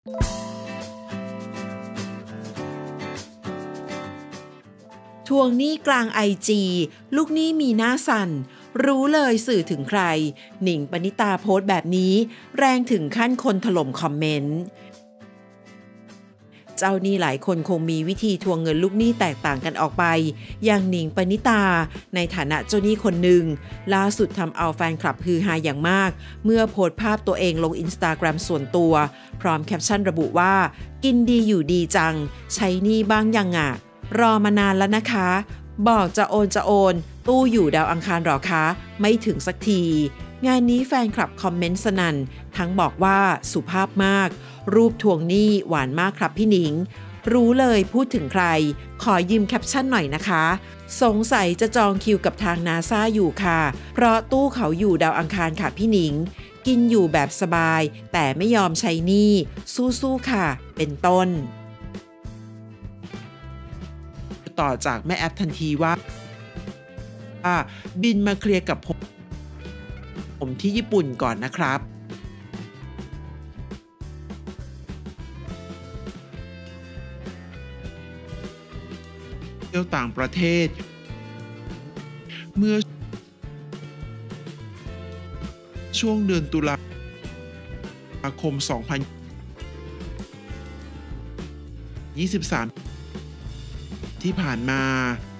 ทวงหนี้กลางไอจีลูกหนี้มีหน้าสั่นรู้เลยสื่อถึงใครหนิงปณิตาโพสต์แบบนี้แรงถึงขั้นคนถล่มคอมเมนต์เจ้าหนี้หลายคนคงมีวิธีทวงเงินลูกหนี้แตกต่างกันออกไปอย่างหนิงปณิตาในฐานะเจ้าหนี้คนหนึ่งล่าสุดทำเอาแฟนคลับฮือฮาอย่างมากเมื่อโพสต์ภาพตัวเองลง Instagram ส่วนตัวพร้อมแคปชั่นระบุว่ากินดีอยู่ดีจังใช้หนี้บ้างยังอ่ะรอมานานแล้วนะคะบอกจะโอนตู้อยู่ดาวอังคารหรอคะไม่ถึงสักทีงานนี้แฟนคลับคอมเมนต์สนั่นทั้งบอกว่าสุภาพมากรูปทวงหนี้หวานมากครับพี่หนิงรู้เลยพูดถึงใครขอยืมแคปชั่นหน่อยนะคะสงสัยจะจองคิวกับทางนาซาอยู่ค่ะเพราะตู้เขาอยู่ดาวอังคารค่ะพี่หนิงกินอยู่แบบสบายแต่ไม่ยอมใช้หนี้สู้ๆค่ะเป็นต้นต่อจากแม่แอปทันทีว่าบินมาเคลียร์กับผมที่ญี่ปุ่นก่อนนะครับเที่ยวต่างประเทศเมื่อช่วงเดือนตุลาคม 2023 ที่ผ่านมา